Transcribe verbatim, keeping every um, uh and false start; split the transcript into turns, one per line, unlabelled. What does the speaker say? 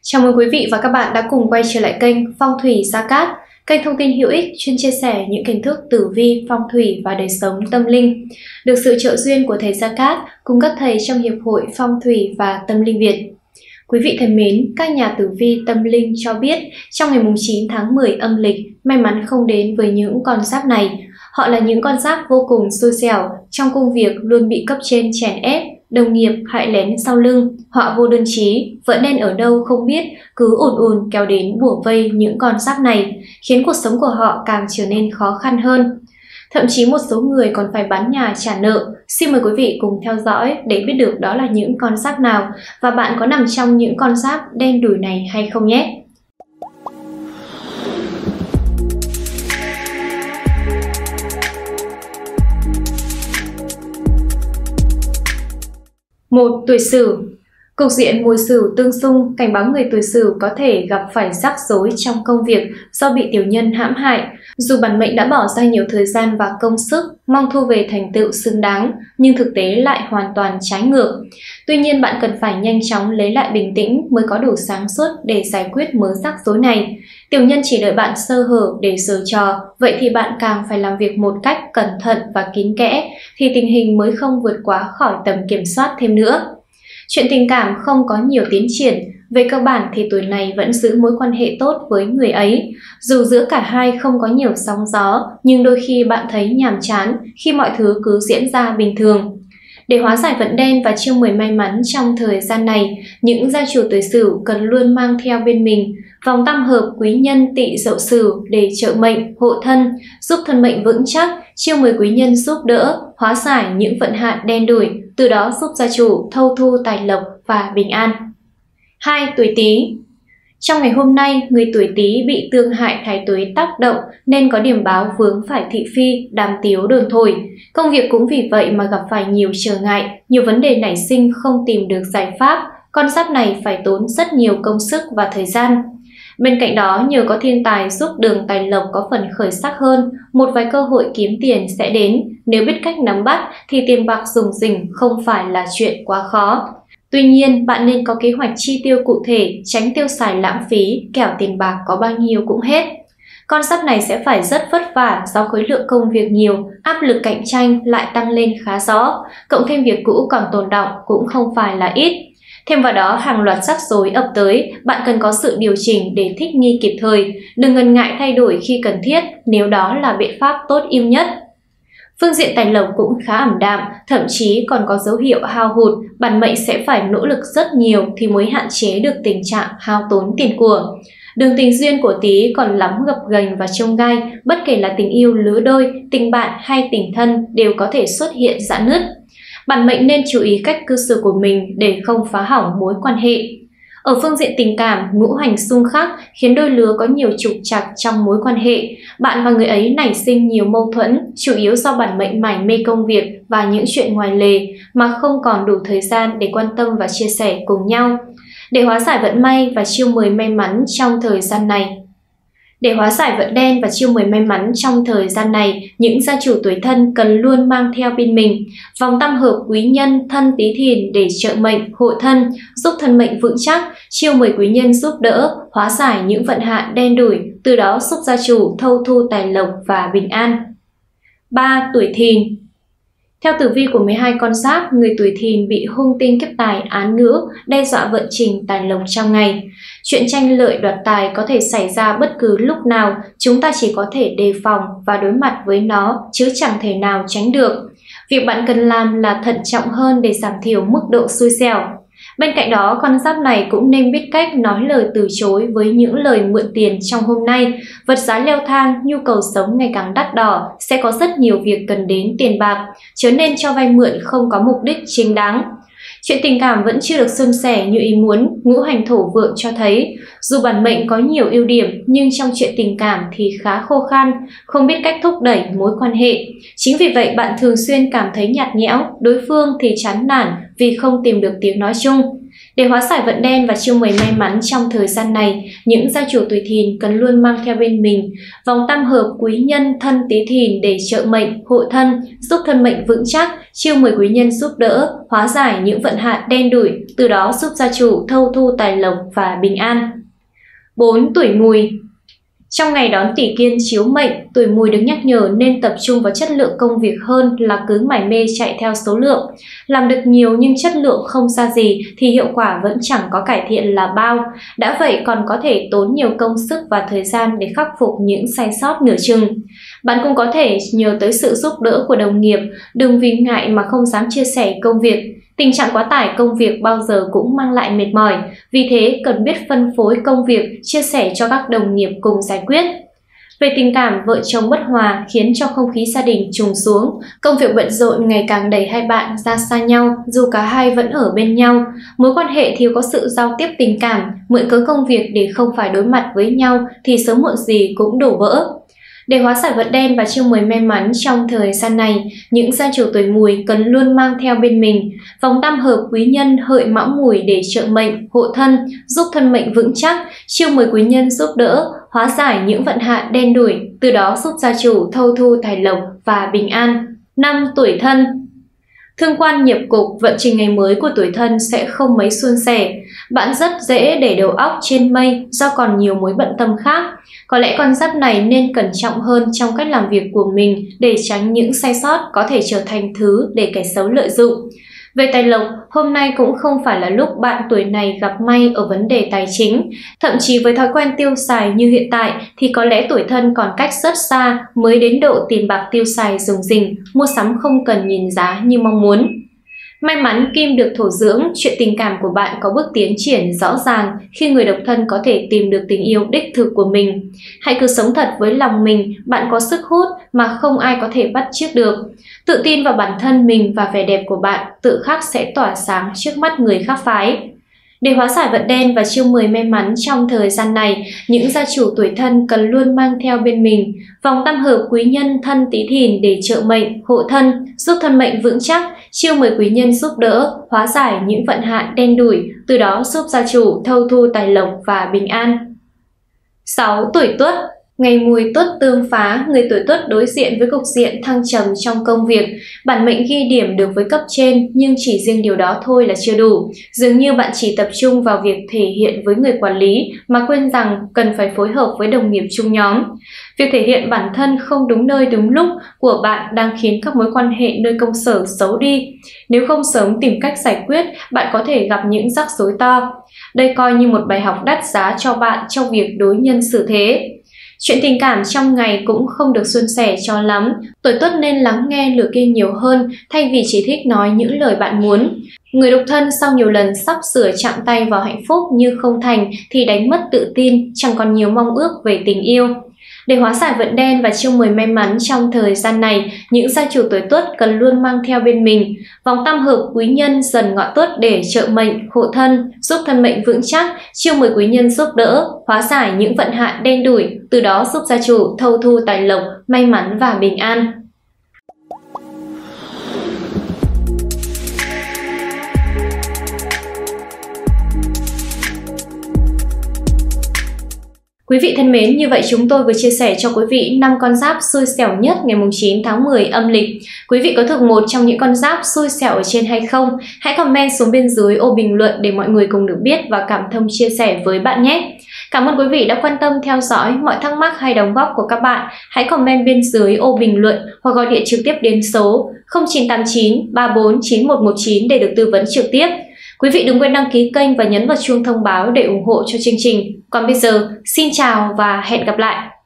Chào mừng quý vị và các bạn đã cùng quay trở lại kênh Phong thủy Gia Cát, kênh thông tin hữu ích chuyên chia sẻ những kiến thức tử vi, phong thủy và đời sống tâm linh, được sự trợ duyên của thầy Gia Cát cùng các thầy trong Hiệp hội Phong thủy và Tâm linh Việt. Quý vị thân mến, các nhà tử vi tâm linh cho biết trong ngày chín tháng mười âm lịch, may mắn không đến với những con giáp này. Họ là những con giáp vô cùng xui xẻo, trong công việc luôn bị cấp trên chèn ép, đồng nghiệp hại lén sau lưng, họa vô đơn chí, vợ nên ở đâu không biết, cứ ùn ùn kéo đến bủa vây những con giáp này, khiến cuộc sống của họ càng trở nên khó khăn hơn. Thậm chí một số người còn phải bán nhà trả nợ. Xin mời quý vị cùng theo dõi để biết được đó là những con giáp nào và bạn có nằm trong những con giáp đen đủi này hay không nhé. một. Tuổi Sửu. Cục diện mùi Sửu tương xung cảnh báo người tuổi Sửu có thể gặp phải rắc rối trong công việc do bị tiểu nhân hãm hại. Dù bản mệnh đã bỏ ra nhiều thời gian và công sức, mong thu về thành tựu xứng đáng, nhưng thực tế lại hoàn toàn trái ngược. Tuy nhiên, bạn cần phải nhanh chóng lấy lại bình tĩnh mới có đủ sáng suốt để giải quyết mớ rắc rối này. Tiểu nhân chỉ đợi bạn sơ hở để giở trò, vậy thì bạn càng phải làm việc một cách cẩn thận và kín kẽ, thì tình hình mới không vượt quá khỏi tầm kiểm soát thêm nữa. Chuyện tình cảm không có nhiều tiến triển, về cơ bản thì tuổi này vẫn giữ mối quan hệ tốt với người ấy. Dù giữa cả hai không có nhiều sóng gió, nhưng đôi khi bạn thấy nhàm chán khi mọi thứ cứ diễn ra bình thường. Để hóa giải vận đen và chiêu mời may mắn trong thời gian này, những gia chủ tuổi Sửu cần luôn mang theo bên mình vòng tam hợp quý nhân Tỵ Dậu Sửu để trợ mệnh, hộ thân, giúp thân mệnh vững chắc, chiêu mời quý nhân giúp đỡ, hóa giải những vận hạn đen đủi, từ đó giúp gia chủ thâu thu tài lộc và bình an. hai. Tuổi Tý. Trong ngày hôm nay, người tuổi Tý bị tương hại thái tuế tác động nên có điểm báo vướng phải thị phi, đàm tiếu đồn thổi. Công việc cũng vì vậy mà gặp phải nhiều trở ngại, nhiều vấn đề nảy sinh không tìm được giải pháp. Con giáp này phải tốn rất nhiều công sức và thời gian. Bên cạnh đó, nhờ có thiên tài giúp đường tài lộc có phần khởi sắc hơn, một vài cơ hội kiếm tiền sẽ đến. Nếu biết cách nắm bắt thì tiền bạc rủng rỉnh không phải là chuyện quá khó. Tuy nhiên, bạn nên có kế hoạch chi tiêu cụ thể, tránh tiêu xài lãng phí, kẻo tiền bạc có bao nhiêu cũng hết. Con giáp này sẽ phải rất vất vả do khối lượng công việc nhiều, áp lực cạnh tranh lại tăng lên khá rõ, cộng thêm việc cũ còn tồn đọng cũng không phải là ít. Thêm vào đó, hàng loạt rắc rối ập tới, bạn cần có sự điều chỉnh để thích nghi kịp thời, đừng ngần ngại thay đổi khi cần thiết nếu đó là biện pháp tốt ưu nhất. Phương diện tài lộc cũng khá ảm đạm, thậm chí còn có dấu hiệu hao hụt, bản mệnh sẽ phải nỗ lực rất nhiều thì mới hạn chế được tình trạng hao tốn tiền của. Đường tình duyên của Tý còn lắm gập ghềnh và chông gai, bất kể là tình yêu lứa đôi, tình bạn hay tình thân đều có thể xuất hiện rạn nứt. Bản mệnh nên chú ý cách cư xử của mình để không phá hỏng mối quan hệ. Ở phương diện tình cảm, ngũ hành xung khắc khiến đôi lứa có nhiều trục trặc trong mối quan hệ. Bạn và người ấy nảy sinh nhiều mâu thuẫn, chủ yếu do bản mệnh mải mê công việc và những chuyện ngoài lề mà không còn đủ thời gian để quan tâm và chia sẻ cùng nhau. Để hóa giải vận may và chiêu mời may mắn trong thời gian này, Để hóa giải vận đen và chiêu mời may mắn trong thời gian này, những gia chủ tuổi Thân cần luôn mang theo bên mình vòng tam hợp quý nhân Thân Tý Thìn để trợ mệnh, hộ thân, giúp thân mệnh vững chắc, chiêu mời quý nhân giúp đỡ, hóa giải những vận hạn đen đủi, từ đó giúp gia chủ thâu thu tài lộc và bình an. ba. Tuổi Thìn. Theo tử vi của mười hai con giáp, người tuổi Thìn bị hung tinh kiếp tài án ngữ đe dọa vận trình tài lộc trong ngày. Chuyện tranh lợi đoạt tài có thể xảy ra bất cứ lúc nào, chúng ta chỉ có thể đề phòng và đối mặt với nó chứ chẳng thể nào tránh được. Việc bạn cần làm là thận trọng hơn để giảm thiểu mức độ xui xẻo. Bên cạnh đó, con giáp này cũng nên biết cách nói lời từ chối với những lời mượn tiền trong hôm nay. Vật giá leo thang, nhu cầu sống ngày càng đắt đỏ, sẽ có rất nhiều việc cần đến tiền bạc, chớ nên cho vay mượn không có mục đích chính đáng. Chuyện tình cảm vẫn chưa được suôn sẻ như ý muốn, ngũ hành thổ vượng cho thấy, dù bản mệnh có nhiều ưu điểm nhưng trong chuyện tình cảm thì khá khô khan, không biết cách thúc đẩy mối quan hệ. Chính vì vậy bạn thường xuyên cảm thấy nhạt nhẽo, đối phương thì chán nản vì không tìm được tiếng nói chung. Để hóa giải vận đen và chiêu mời may mắn trong thời gian này, những gia chủ tuổi Thìn cần luôn mang theo bên mình vòng tam hợp quý nhân thân Tý Thìn để trợ mệnh, hộ thân, giúp thân mệnh vững chắc, chiêu mời quý nhân giúp đỡ, hóa giải những vận hạn đen đủi, từ đó giúp gia chủ thâu thu tài lộc và bình an. bốn. Tuổi Mùi. Trong ngày đón Tỷ Kiên chiếu mệnh, tuổi Mùi được nhắc nhở nên tập trung vào chất lượng công việc hơn là cứ mải mê chạy theo số lượng. Làm được nhiều nhưng chất lượng không ra gì thì hiệu quả vẫn chẳng có cải thiện là bao. Đã vậy còn có thể tốn nhiều công sức và thời gian để khắc phục những sai sót nửa chừng. Bạn cũng có thể nhờ tới sự giúp đỡ của đồng nghiệp, đừng vì ngại mà không dám chia sẻ công việc. Tình trạng quá tải công việc bao giờ cũng mang lại mệt mỏi, vì thế cần biết phân phối công việc, chia sẻ cho các đồng nghiệp cùng giải quyết. Về tình cảm, vợ chồng bất hòa khiến cho không khí gia đình trùng xuống, công việc bận rộn ngày càng đẩy hai bạn ra xa nhau dù cả hai vẫn ở bên nhau. Mối quan hệ thiếu có sự giao tiếp tình cảm, mượn cớ công việc để không phải đối mặt với nhau thì sớm muộn gì cũng đổ vỡ. Để hóa giải vận đen và chiêu mời may mắn trong thời gian này, những gia chủ tuổi Mùi cần luôn mang theo bên mình vòng tam hợp quý nhân Hợi Mão Mùi để trợ mệnh, hộ thân, giúp thân mệnh vững chắc, chiêu mời quý nhân giúp đỡ, hóa giải những vận hạn đen đủi, từ đó giúp gia chủ thâu thu tài lộc và bình an. năm. Tuổi Thân. Thương quan nghiệp cục, vận trình ngày mới của tuổi Thân sẽ không mấy suôn sẻ. Bạn rất dễ để đầu óc trên mây do còn nhiều mối bận tâm khác. Có lẽ con giáp này nên cẩn trọng hơn trong cách làm việc của mình để tránh những sai sót có thể trở thành thứ để kẻ xấu lợi dụng. Về tài lộc, hôm nay cũng không phải là lúc bạn tuổi này gặp may ở vấn đề tài chính. Thậm chí với thói quen tiêu xài như hiện tại thì có lẽ tuổi Thân còn cách rất xa mới đến độ tiền bạc tiêu xài rủng rỉnh, mua sắm không cần nhìn giá như mong muốn. May mắn kim được thổ dưỡng, chuyện tình cảm của bạn có bước tiến triển rõ ràng khi người độc thân có thể tìm được tình yêu đích thực của mình. Hãy cứ sống thật với lòng mình, bạn có sức hút mà không ai có thể bắt chước được. Tự tin vào bản thân mình và vẻ đẹp của bạn tự khắc sẽ tỏa sáng trước mắt người khác phái. Để hóa giải vận đen và chiêu mời may mắn trong thời gian này, những gia chủ tuổi Thân cần luôn mang theo bên mình vòng tam hợp quý nhân thân Tý Thìn để trợ mệnh, hộ thân, giúp thân mệnh vững chắc, chiêu mời quý nhân giúp đỡ, hóa giải những vận hạn đen đủi, từ đó giúp gia chủ thâu thu tài lộc và bình an. sáu. Tuổi Tuất. Ngày Mùi Tuất tương phá, người tuổi Tuất đối diện với cục diện thăng trầm trong công việc. Bản mệnh ghi điểm được với cấp trên, nhưng chỉ riêng điều đó thôi là chưa đủ. Dường như bạn chỉ tập trung vào việc thể hiện với người quản lý mà quên rằng cần phải phối hợp với đồng nghiệp chung nhóm. Việc thể hiện bản thân không đúng nơi đúng lúc của bạn đang khiến các mối quan hệ nơi công sở xấu đi. Nếu không sớm tìm cách giải quyết, bạn có thể gặp những rắc rối to. Đây coi như một bài học đắt giá cho bạn trong việc đối nhân xử thế. Chuyện tình cảm trong ngày cũng không được suôn sẻ cho lắm, tuổi Tuất nên lắng nghe lửa kia nhiều hơn thay vì chỉ thích nói những lời bạn muốn. Người độc thân sau nhiều lần sắp sửa chạm tay vào hạnh phúc như không thành thì đánh mất tự tin, chẳng còn nhiều mong ước về tình yêu. Để hóa giải vận đen và chiêu mời may mắn trong thời gian này, những gia chủ tuổi Tuất cần luôn mang theo bên mình vòng tam hợp quý nhân Dần Ngọ Tuất để trợ mệnh, hộ thân, giúp thân mệnh vững chắc, chiêu mời quý nhân giúp đỡ, hóa giải những vận hạn đen đủi, từ đó giúp gia chủ thâu thu tài lộc, may mắn và bình an. Quý vị thân mến, như vậy chúng tôi vừa chia sẻ cho quý vị năm con giáp xui xẻo nhất ngày chín tháng mười âm lịch. Quý vị có thuộc một trong những con giáp xui xẻo ở trên hay không? Hãy comment xuống bên dưới ô bình luận để mọi người cùng được biết và cảm thông chia sẻ với bạn nhé. Cảm ơn quý vị đã quan tâm theo dõi. Mọi thắc mắc hay đóng góp của các bạn hãy comment bên dưới ô bình luận hoặc gọi điện trực tiếp đến số không chín tám chín ba bốn chín một một chín để được tư vấn trực tiếp. Quý vị đừng quên đăng ký kênh và nhấn vào chuông thông báo để ủng hộ cho chương trình. Còn bây giờ, xin chào và hẹn gặp lại!